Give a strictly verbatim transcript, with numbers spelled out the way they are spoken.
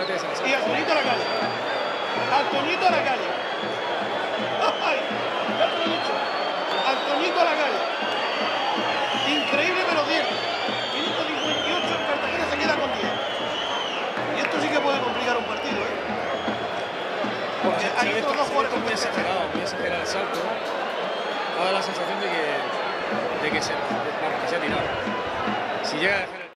metes en el Y Antonito a la calle. Antonito a la calle. Ay, ya te lo he dicho. Antonito a la calle. Increíble pero cierto. Minuto cincuenta y ocho, Cartagena se queda con diez. Y esto sí que puede complicar un partido, ¿eh? Porque se, hay se otros dos jugadores muy exagerado, muy exagerado el salto. Da la sensación de que, de que se, de, vamos, que se ha tirado. Si llega a dejar el